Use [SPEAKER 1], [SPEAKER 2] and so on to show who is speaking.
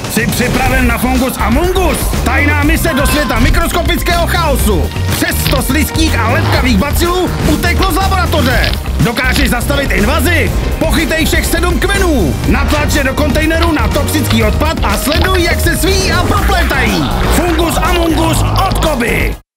[SPEAKER 1] Jsi připraven na Fungus Amongus? Tajná mise do světa mikroskopického chaosu. Přes 100 slizkých a lepkavých bacilů uteklo z laboratoře. Dokážeš zastavit invazi? Pochytej všech 7 kmenů. Natlač je do kontejneru na toxický odpad a sleduj, jak se svíjí a proplétají. Fungus Amongus od Koby.